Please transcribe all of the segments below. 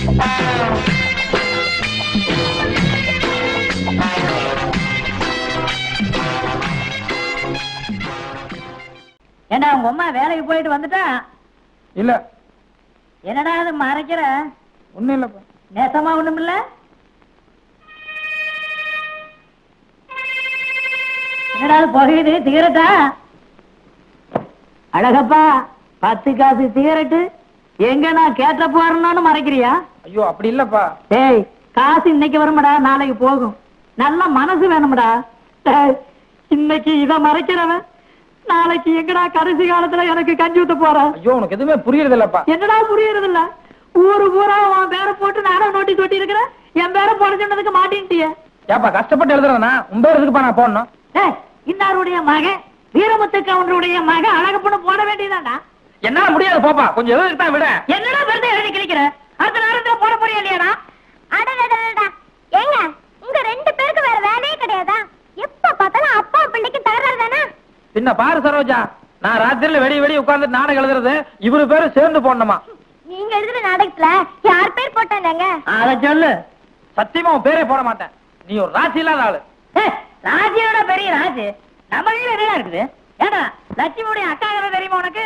ஏண்டா உங்க அம்மா வேலைக்கு போயிட்டு வந்துட்டா? இல்ல. என்னடா அது மறைக்கிற? ஒண்ணும் இல்லப்பா. நேசமா ஒண்ணும் இல்ல? என்னடா புகையுது? சிகரெட்டா? அழகப்பா 10 காசு சிகரெட்டு எங்க நான் கேட்ட போறேன்னு மறைக்கிறியா? ஐயோ அப்படி இல்லப்பா. டேய் காசு இன்னைக்கு வரும்டா, நாளைக்கு போகும். நல்ல மனசு வேணும்டா. இன்னைக்கு இத மறைக்கிறவன் நாளைக்கு எங்கடா கடைசி காலத்துல எனக்கு கஞ்சி ஊத்த போற? ஐயோ உனக்கு எதுவுமே புரியுறது இல்லப்பா. என்னடா புரியுறது இல்ல? ஊரு பூரா உன் பேரை போட்டு நானும் நோட்டீஸ் ஒட்டி இருக்கிறேன். என் பேரை போட சொன்னதுக்கு மாட்டேன்ட்டிய. ஏப்பா கஷ்டப்பட்டு எழுதுறதுனா உன் பேர் எதுக்குப்பா நான் போடணும்? இன்னாருடைய மகன் வீரமுத்து கவுண்டருடைய மகன் அழகப்பன்னு போட வேண்டியதாண்டா. என்னால முடியாது போப்பா, கொஞ்சம் எழுதுக்கு தான் விட. என்னடா வெறுതെ எழுதி கிழிக்கிற? அடுத்த நேரத்துல போட போறியா இல்லையாடா? அடடடடா ஏங்க உங்க 2 பேருக்கு வேற வேலையே கிடையாதா? எப்ப பார்த்தாலும் அப்பா பிள்ளைக்கு தகராறு தானே? பின்ன பாரு சரோஜா, நான் ராத்திரில வெடி உட்கார்ந்து நாடகம் எழுதுறது இவரு பேரு சேர்ந்து போடணுமா? நீங்க எழுதுற நாடகத்துல யார் பேர் போட்டாங்க? அத சொல்லு. சத்தியமா உன் பேரே போட மாட்டேன். நீ ஒரு ராசி இல்லாத ஆளு. ராஜியோட பெரிய ராஜு நம்ம கையில என்ன இருக்குது? ஏடா லட்சுமியுடைய அக்கா கதை தெரியுமா உனக்கு?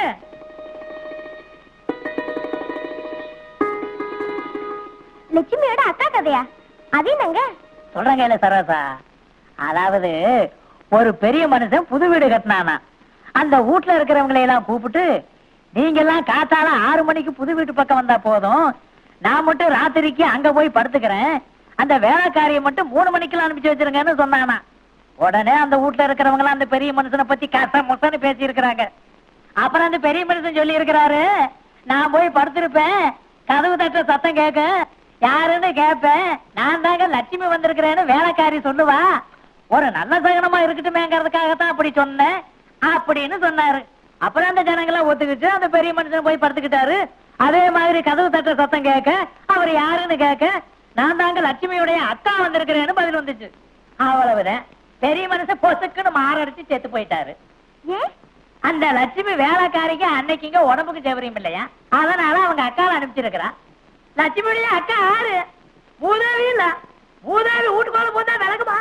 லட்சுமியோட அக்கா கதையா? அது என்னங்க சொல்றேங்க இல்ல சரோசா, அதாவது ஒரு பெரிய மனுஷன் புது வீடு கட்டினானா. அந்த வீட்டுல இருக்கிறவங்களை எல்லாம் கூப்பிட்டு, நீங்க எல்லாம் காத்தால 6 மணிக்கு புது வீட்டு பக்கம் வந்தா போதும், நான் மட்டும் ராத்திரிக்கு அங்க போய் படுத்துக்கிறேன், அந்த வேலைக்காரியை மட்டும் 3 மணிக்கெல்லாம் அனுப்பிச்சு வச்சிருங்கன்னு சொன்னானா. உடனே அந்த வீட்டுல இருக்கிறவங்க அந்த பெரிய மனுஷனை பத்தி கசமுசன்னு பேசி இருக்கிறாங்க. அப்புறம் அந்த பெரிய மனுஷன் சொல்லி இருக்கிறாரு, நான் போய் படுத்திருப்பேன், கதவு தட்ட சத்தம் கேட்க, யாருன்னு கேட்பேன், நான் தாங்க லட்சுமி வந்திருக்கிறேன்னு வேலைக்காரி சொல்லுவா, ஒரு நல்ல சகனமா இருக்கட்டுமேங்கிறதுக்காகத்தான் அப்படி சொன்னேன் அப்படின்னு சொன்னாரு. அப்புறம் அந்த ஜனங்களாம் ஒத்துக்கிட்டு அந்த பெரிய மனுஷன் போய் படுத்துக்கிட்டாரு. அதே மாதிரி கதவு தட்ட சத்தம் கேட்க, அவர் யாருன்னு கேட்க, நான் தாங்க லட்சுமியுடைய அக்கா வந்திருக்கிறேன்னு பதில் வந்துச்சு. அவ்வளவுதான். பெரிய மனுஷன் பொசுக்குன்னு மாரடிச்சு செத்து போயிட்டாரு. அந்த லட்சுமி வேலைக்காரிக்கு அன்னைக்குங்க உடம்புக்கு சௌகரியம் இல்லையா, அதனால அவங்க அக்காவை அனுப்பிச்சிருக்கிறா. லட்சுமியுடைய அக்கா யாரு? மூதேவி இல்ல. மூதேவி வீட்டுக்குள்ள போதா விளக்குமா?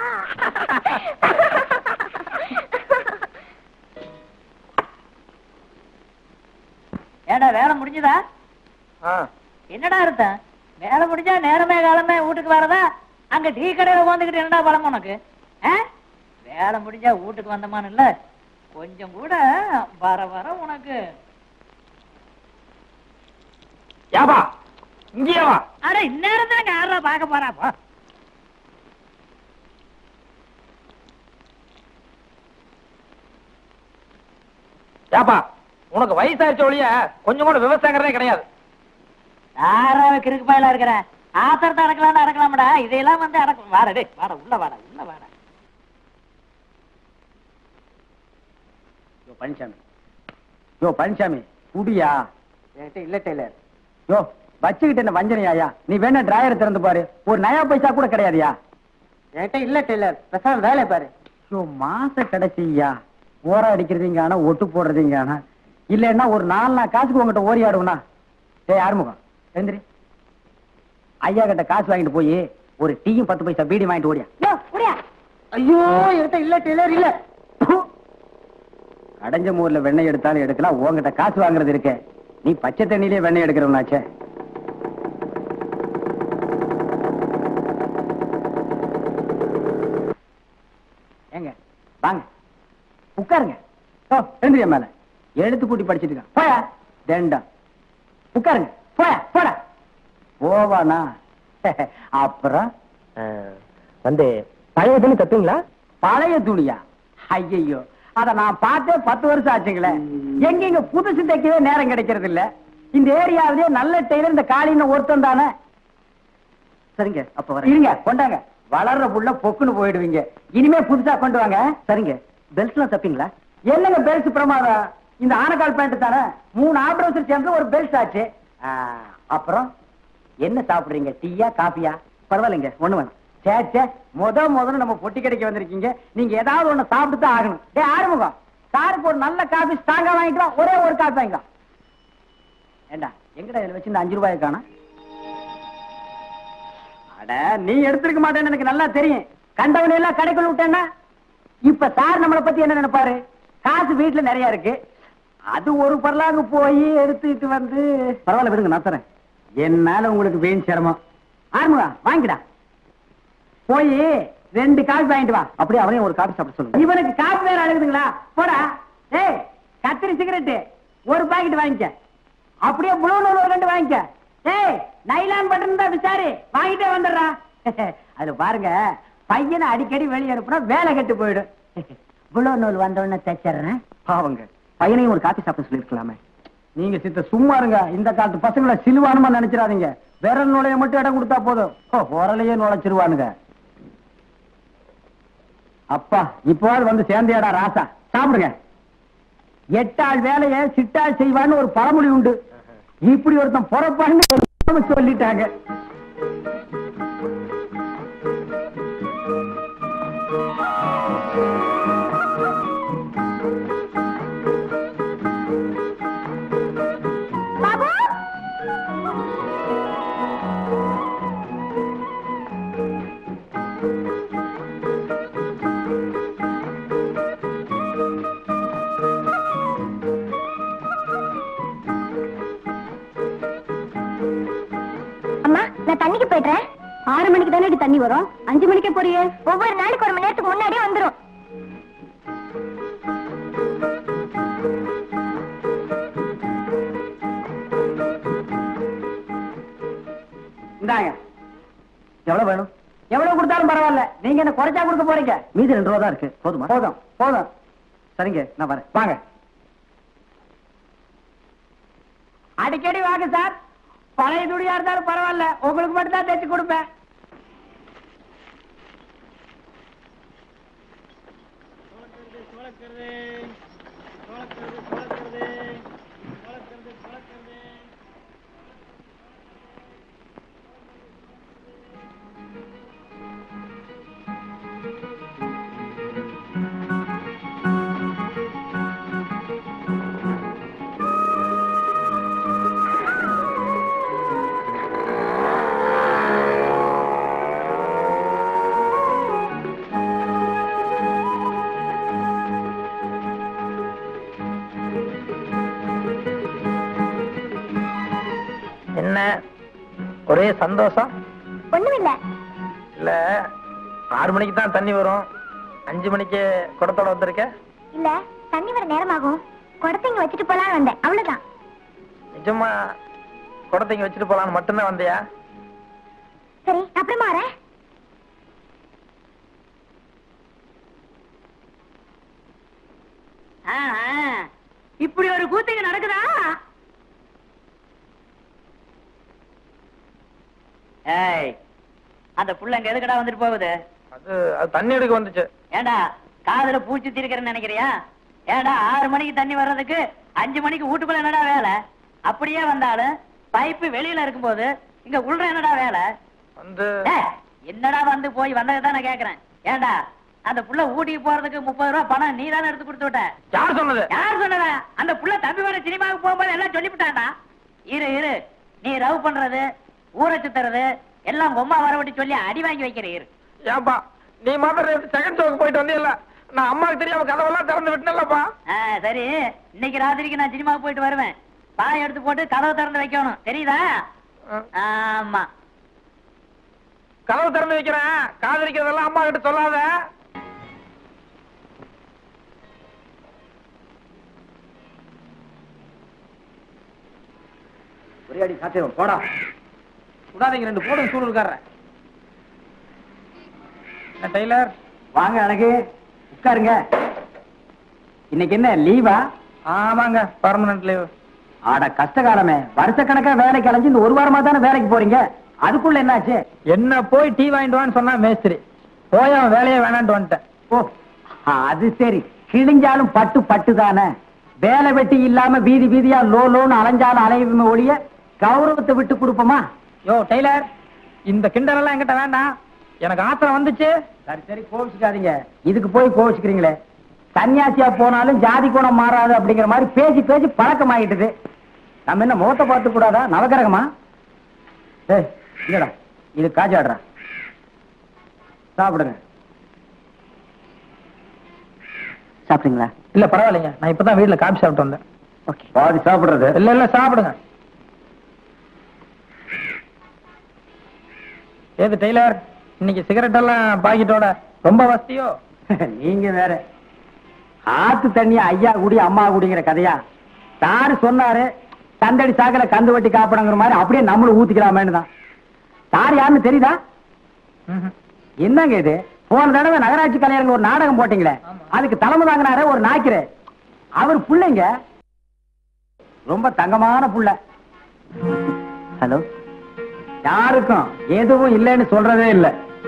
ஏடா வேலை முடிஞ்சதா? என்னடா அர்த்தம்? வேலை முடிஞ்சா நேரமே காலமே வீட்டுக்கு வரதா? அங்க டீ கடையில உட்காந்துக்கிட்டு என்னடா பழம் உனக்கு? வேலை முடிஞ்சா வீட்டுக்கு வந்தமான்னு இல்ல, கொஞ்சம் கூட வர வர உனக்கு. யாபா இங்கேயா வா. அட இந்நேரத்துல யாரா பார்க்க போறாப்பா? யாபா உனக்கு வயசாயிருச்ச ஒழிய கொஞ்சம் கூட விவசாயங்கிறதே கிடையாது. யாராவது கிறுக்கு பாயில இருக்கிற ஆத்திரத்தை அடக்கலாம்னு அடக்கலாம்டா, இதையெல்லாம் வந்து அடக்கும். வாடா வாடா உள்ள வாடா உள்ள வாடா. பழனிசாமி, யோ பழனிசாமி குடியா? என்கிட்ட இல்ல டெய்லர். யோ வச்சுக்கிட்டு என்ன வஞ்சனையா? நீ வேணா டிராயர் திறந்து பாரு, ஒரு நயா பைசா கூட கிடையாதுயா. என்கிட்ட இல்ல டெய்லர், பெசாம வேலை பாரு. யோ மாச கடைசியா ஓர அடிக்கிறதுங்க, ஒட்டு போடுறதுங்க, இல்லன்னா ஒரு 4 நாள் காசுக்கு உங்ககிட்ட ஓரி ஆடுவனா? ஏய் ஆறுமுகம் எழுந்திரி, ஐயா கிட்ட காசு வாங்கிட்டு போய் ஒரு டீயும் 10 பைசா பீடி வாங்கிட்டு ஓடியா. ஐயோ என்கிட்ட இல்ல டெய்லர் இல்ல. அடைஞ்ச மூர்ல வெண்ணெய் எடுத்தாலும் எடுக்கலாம், உங்ககிட்ட காசு வாங்குறது இருக்க, நீ பச்சை தண்ணியிலே வெண்ணெய் எடுக்கிறவனாச்சே. ஏங்க வாங்க உட்காருங்க. எழுந்திரியா மேல எழுத்து கூட்டி படிச்சுட்டு இருக்கான். போயா தேண்டா உட்காருங்க. போயா போடா போவானா? அப்புறம் வந்து பழைய துணி தட்டுங்களா? பழைய துணியா? ஐயோ அத நான் பார்த்தே 10 வருஷம் ஆச்சுங்களே. எங்க புதுசு தைக்கவே நேரம் கிடைக்கிறது இல்ல. இந்த ஏரியாவிலே நல்ல டெய்லர் இந்த காலின்னு ஒருத்தம் தானே. சரிங்க அப்ப வர இருங்க, கொண்டாங்க. வளர்ற புள்ள பொக்குன்னு போயிடுவீங்க, இனிமே புதுசா கொண்டு வாங்க. சரிங்க. பெல்ட் எல்லாம் தப்பீங்களா? என்னங்க பெல்ட் பிரமாதம், இந்த ஆனக்கால் பேண்ட் தானே. 3 ஆப்ரவுசர் சேர்ந்து ஒரு பெல்ட் ஆச்சு. அப்புறம் என்ன சாப்பிடுறீங்க, டீயா காபியா? பரவாயில்லைங்க ஒண்ணு வேணும். சேச்சே முதல்ல நம்ம பொட்டி கடைக்கு வந்திருக்கீங்க, நீங்க ஏதாவது ஒண்ணு சாப்பிட்டு தான் ஆகணும். டே ஆறுமுகம், சாருக்கு ஒரு நல்ல காபி ஸ்ட்ராங்கா வாங்கிக்கலாம், ஒரே ஒரு காபி வாங்கிக்கலாம். ஏண்டா எங்கடா இதுல வச்சு இந்த 5 ரூபாய் காணோம்? அட நீ எடுத்திருக்க மாட்டேன்னு எனக்கு நல்லா தெரியும். கண்டவனை எல்லாம் கடைக்குள்ள விட்டேன்னா இப்ப சார் நம்மளை பத்தி என்ன நினைப்பாரு? காசு வீட்டுல நிறைய இருக்கு, அது ஒரு பரலாங்க போய் எடுத்துட்டு வந்து. பரவாயில்ல விடுங்க, நான் தரேன். என்னால உங்களுக்கு வீண் சிரமம். ஆறுமுகா வாங்கிடா, போய் 2 காபி வாங்கிட்டு வா. அப்படியே அவனையும் ஒரு காபி சாப்பிட சொல்லுங்க. இவனுக்கு காபி வேற அழுகுதுங்களா? போடா. ஏய் கத்திரி சிகரெட்டு 1 பாக்கெட் வாங்கிக்க. அப்படியே ப்ளூ நூல் 2 வாங்கிக்க. ஏய் நைலான் பட்டன் தான் விசாரி, வாங்கிட்டே வந்துடுறா. அதுல பாருங்க, பையனை அடிக்கடி வெளியே அனுப்புனா வேலை கெட்டு போயிடும். ப்ளூ நூல் வந்தோடனே தைச்சிடுறேன். பாவங்க, பையனையும் ஒரு காபி சாப்பிட சொல்லிருக்கலாமே. நீங்க சித்த சும்மா இருங்க. இந்த காலத்து பசங்களை சிலுவானுமா நினைச்சிடாதீங்க. விரல் நுழைய மட்டும் இடம் கொடுத்தா போதும், உரலையே நுழைச்சிருவானுங்க. அப்பா இப்போது வந்து சேர்ந்தியாடா ராசா, சாப்பிடுங்க. 8 ஆள் வேலையை சிட்டாள் செய்வான்னு ஒரு பழமொழி உண்டு. இப்படி ஒருத்தன் பொறப்பான்னு சொல்லிட்டாங்க. தண்ணிக்கு போயிடுறேன். 6 மணிக்கு தானே தண்ணி வரும், 5 மணிக்கே போறியே. ஒவ்வொரு நாளைக்கு 1 மணி நேரத்துக்கு முன்னாடியே வந்துரும். இந்தாங்க. எவ்வளவு வேணும்? எவ்வளவு கொடுத்தாலும் பரவாயில்ல, நீங்க என்ன குறைச்சா கொடுக்க போறீங்க? மீதி 2 ரூபா தான் இருக்கு. போதுமா? போதும் போதும். சரிங்க, நான் வரேன். வாங்க. அடிக்கடி வாங்க சார். பழைய துணியா இருந்தாலும் பரவாயில்ல, உங்களுக்கு மட்டும் தான் தைச்சு கொடுப்பேன். என்ன ஒரே சந்தோஷம்? ஒண்ணுமில்ல. இல்ல 6 மணிக்கு தான் தண்ணி வரும், 5 மணிக்கு குடத்தோட வந்திருக்க. இல்ல தண்ணி வர நேரமாகும், குடத்தை இங்க வச்சுட்டு போலான்னு வந்தேன், அவ்வளவுதான். நிஜமா குடத்தை இங்க வச்சுட்டு போலான்னு மட்டும்தான் வந்தியா? சரி அப்புறமா வரேன். இப்படி ஒரு கூத்துக்கு நடக்குதா? ஏய், அந்த புள்ள அங்க எதுக்கடா வந்துட்டு போகுது? அது தண்ணி எடுக்க வந்துச்சு. ஏண்டா காதுல பூச்சி தீர்க்கிறேன்னு நினைக்கிறியா? ஏண்டா 6 மணிக்கு தண்ணி வர்றதுக்கு 5 மணிக்கு வீட்டுக்குள்ள என்னடா வேலை? அப்படியே வந்தாலும் பைப்பு வெளியில இருக்கும்போது இங்க உள்ள என்னடா வேலை? வந்து என்னடா வந்து போய் வந்ததுதான் நான் கேக்குறேன். ஏண்டா அந்த புள்ள ஊட்டிக்கு போறதுக்கு 30 ரூபாய் பணம் நீ தானே எடுத்து கொடுத்து விட்ட? யார் சொன்னது? யார் சொன்னதா? அந்த புள்ள தம்பி வர சினிமாவுக்கு போகும்போது எல்லாம் சொல்லிவிட்டாண்டா. இரு நீ ரவ் பண்றது, ஊரை சுத்துறது எல்லாம் உம்மா வரவட்டி சொல்லி அடி வாங்கி வைக்கிறீர். ஏன்பா நீ மாத்திரம் செகண்ட் ஷோக்கு போயிட்டு வந்தியல்ல, நான் அம்மாவுக்கு தெரியாம கதவெல்லாம் திறந்து விட்டேன்லப்பா. சரி, இன்னைக்கு ராத்திரிக்கு நான் சினிமாவுக்கு போயிட்டு வருவேன். பாய் எடுத்து போட்டு கதவை திறந்து வைக்கணும், தெரியுதா? ஆமா, கதவு திறந்து வைக்கிறேன். காதலிக்கிறதெல்லாம் அம்மா கிட்ட சொல்லாத. ஒரே அடி சாத்திரம் போடா. விடாதீங்க, 2 போடும் சூழல்காரன். டெய்லர் வாங்க அழகு, உட்காருங்க. இன்னைக்கு என்ன லீவா? ஆமாங்க, பர்மனன்ட் லீவ். ஆட கஷ்டகாலமே, வருஷக்கணக்கா வேலைக்கு அலைஞ்சு இந்த 1 வாரமா தானே வேலைக்கு போறீங்க, அதுக்குள்ள என்னாச்சு? என்ன போய் டீ வாங்கிட்டு வான்னு சொன்னா மேஸ்திரி, போய் அவன் வேலையே வேணான்ட்டு வந்துட்டேன். ஓ அது சரி, கிழிஞ்சாலும் பட்டு பட்டு தானே. வேலை வெட்டி இல்லாம வீதி வீதியா லோன்னு அலைஞ்சாலும் அலையுமே ஒழிய கௌரவத்தை விட்டு கொடுப்போமா? யோ டெய்லர், இந்த கிண்டல் எல்லாம் என்கிட்ட வேண்டாம், எனக்கு ஆத்திரம் வந்துச்சு. சரி சரி கோவிச்சுக்காதீங்க, இதுக்கு போய் கோவிச்சுக்கிறீங்களே. சன்னியாசியா போனாலும் ஜாதி குணம் மாறாது அப்படிங்கிற மாதிரி பேசி பேசி பழக்கம் ஆகிட்டுது. நம்ம என்ன முகத்தை பார்த்து கூடாதா? நவகிரகமா? ஏய் இல்லடா, இது காஜாடுறா. சாப்பிடுங்க. சாப்பிட்டீங்களா? இல்ல பரவாயில்லைங்க, நான் இப்பதான் வீட்டுல காபி சாப்பிட்டு வந்தேன். ஓகே. பாதி சாப்பிடுறது. இல்ல சாப்பிடுங்க. ஏது டெய்லர், இன்னைக்கு சிகரெட் எல்லாம் பாக்கெட்டோட ரொம்ப வசதியோ? நீங்க வேற. ஆத்து தண்ணி ஐயா குடி அம்மா குடிங்கிற கதையா? தாரு சொன்னாரு தந்தடி சாக்கல கந்து வட்டி காப்பிடங்கிற மாதிரி அப்படியே நம்மளும் ஊத்திக்கலாமேன்னு தான். தார் யாருன்னு தெரியுதா? என்னங்க இது? போன தடவை நகராட்சி கலைஞர்கள் ஒரு நாடகம் போட்டீங்களே, அதுக்கு தலைமை தாங்கினார ஒரு நாய்க்கிற அவர் புள்ளைங்க. ரொம்ப தங்கமான புள்ள. ஹலோ. யாருக்கும் எதுவும் இல்லைன்னு சொல்றதே இல்ல.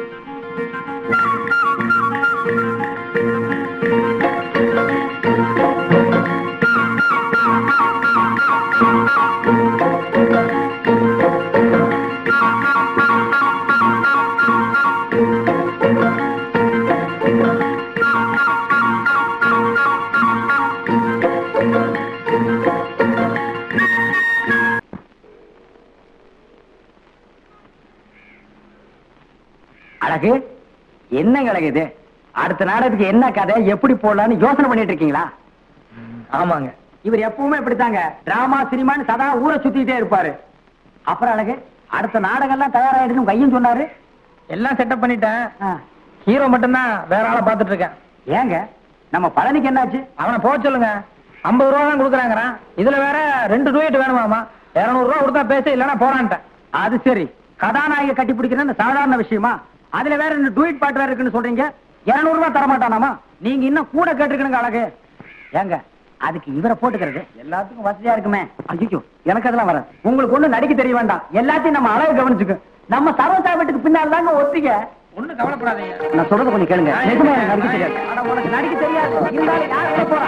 அழகு, என்னங்க அழகு இது? அடுத்த நாடகத்துக்கு என்ன கதை எப்படி போடலான்னு யோசனை பண்ணிட்டு இருக்கீங்களா? ஆமாங்க. இவர் எப்பவுமே இப்படித்தாங்க, டிராமா சினிமான்னு சதா ஊரை சுத்திட்டே இருப்பாரு. அப்புறம் அழகு, அடுத்த நாடகம் எல்லாம் தயாராயிடுன்னு கையும் சொன்னாரு. எல்லாம் செட்டப் பண்ணிட்டேன். ஹீரோ மட்டும்தான் வேற ஆளை பாத்துட்டு இருக்கேன். ஏங்க நம்ம பழனிக்கு என்னாச்சு? அவனை போக சொல்லுங்க. 50 ரூபா தான் கொடுக்குறாங்கிறான். இதுல வேற 2 டூயட் வேணுமாமா. 200 ரூபா கொடுத்தா பேச, இல்லன்னா போறான்ட்டேன். அது சரி, கதாநாயக கட்டி பிடிக்கிறது சாதாரண விஷயமா? அதுல வேற 2 டூயட் பாட்டு வேற இருக்குன்னு சொல்றீங்க. 200 ரூபாய் தர மாட்டானாமா? நீங்க இன்னும் கூட கேட்டிருக்கணுங்க அழகு. ஏங்க அதுக்கு இவரை போட்டுக்கிறது எல்லாத்துக்கும் வசதியா இருக்குமே. ஐயோ, எனக்கு அதெல்லாம் வர. உங்களுக்கு ஒண்ணு நடிக்க தெரிய வேண்டாம், எல்லாத்தையும் நம்ம அழகு கவனிச்சுக்கு. நம்ம சரோசா வீட்டுக்கு பின்னால் தாங்க ஒத்திக்க. ஒண்ணு கவலைப்படாதீங்க, நான் சொல்றது கொஞ்சம் கேளுங்க. நிஜமா எனக்கு நடிக்க தெரியாது. ஆனா உனக்கு நடிக்க தெரியாது இருந்தாலும் யார் விட போறா?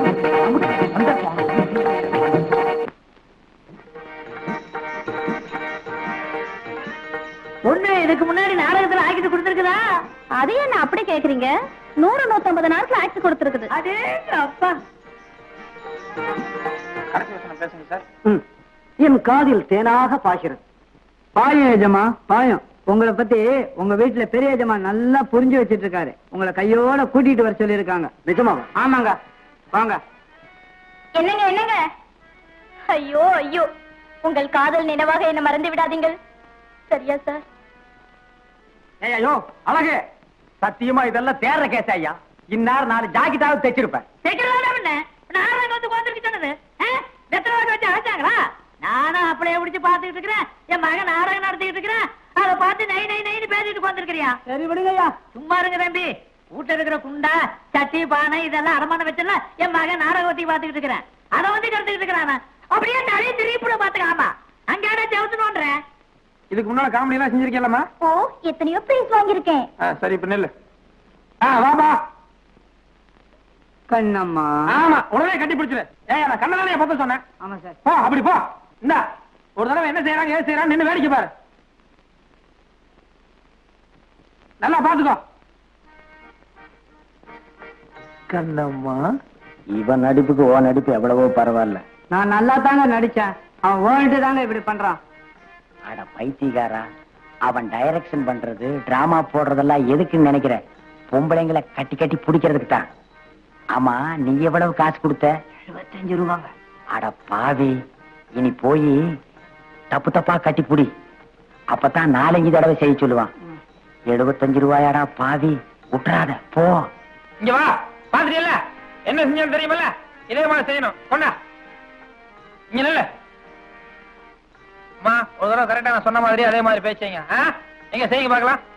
ஒண்ணு இதுக்கு முன்னாடி நாடகத்துல ஆக்கிட்டு கொடுத்துருக்குதா? அது என்ன அப்படி கேக்குறீங்க? 100-150 நாட்கள் ஆக்ட் கொடுத்திருக்குது. அதே அப்பா. கடைசி வசனம் பேசுங்க சார். என் காதில் தேனாக பாய்கிறது. பாயம் எஜமா, பாயம். உங்களை பத்தி உங்க வீட்டுல பெரிய எஜமா நல்லா புரிஞ்சு வச்சிட்டு இருக்காரு. உங்களை கையோட கூட்டிட்டு வர சொல்லி இருக்காங்க. நிஜமா? ஆமாங்க, வாங்க. என்னங்க என்னங்க? ஐயோ ஐயோ, உங்கள் காதல் நினைவாக என்ன மறந்து விடாதீங்கள். சரியா சார்? ஐயோ அழகு, சத்தியமா இதெல்லாம் தேர்ற கேஸ் ஐயா. இந்நேரம் 4 ஜாக்கெட்டாவது தைச்சிருப்பேன். நானும் அப்படியே பிடிச்சு பாத்துக்கிட்டு இருக்கிறேன். என் மகன் நாடகம் நடத்திக்கிட்டு இருக்கிறேன். அதை பார்த்து நை நை நைன்னு பேசிட்டு வந்துருக்கிறியா? சரி விடுங்க ஐயா. சும்மா இருங்க தம்பி. வீட்டுல இருக்கிற குண்டா சட்டி பானை இதெல்லாம் அடமான வச்சல என் மகன் நாடகத்தை பாத்துக்கிட்டு இருக்கிறேன். அதை வந்து கருத்துக்கிட்டு இருக்கிறான். அப்படியே நிறைய திருப்பிட பாத்துக்காமா அங்க செவத்துனோன்றேன். இதுக்கு முன்னால காமெடி எல்லாம் செஞ்சிருக்கேன்லமா? ஓ, எத்தனையோ பிரைஸ் வாங்கியிருக்கேன். சரி, இப்ப நெல்லு. வாபா கண்ணம்மா. ஆமா, உடனே கட்டி பிடிச்சிரு. ஏய், நான் கண்ணதானே பத்த சொன்னேன். ஆமா சார். போ, அப்படி போ. இந்தா ஒரு தடவை என்ன செய்யறாங்க ஏது செய்யறாங்க நின்னு வேடிக்கை பாரு. நல்லா பாத்துக்கோ. கண்ணம்மா, இவன் நடிப்புக்கு ஓ நடிப்பு எவ்வளவோ பரவாயில்ல. நான் நல்லா தாங்க நடிச்சேன். அவன் ஓன்ட்டு தாங்க இப்படி பண்றான். அட பைத்தியக்காரா, அவன் டைரக்ஷன் பண்றது டிராமா போடுறதெல்லாம் எதுக்குன்னு நினைக்கிற? பொம்பளைங்களை கட்டி கட்டி பிடிக்கிறதுக்கு தான். ஆமா, நீ எவ்வளவு காசு கொடுத்த? 75 ரூபாங்க. அட பாவி, இனி போய் தப்பு தப்பா கட்டி புடி. அப்பதான் 4-5 தடவை செய்ய சொல்லுவான். 75 ரூபாயாடா பாவி, விட்டுறாத போ. இங்க வா, பாத்துட்டியல்ல என்ன செஞ்சு தெரியுமல்ல? இதே மாதிரி செய்யணும். கொண்டா இங்க நல்ல அம்மா, ஒரு தடவை கரெக்டா நான் சொன்ன மாதிரி அதே மாதிரி பேசுங்க. எங்க செய்யுங்க பாக்கலாம்.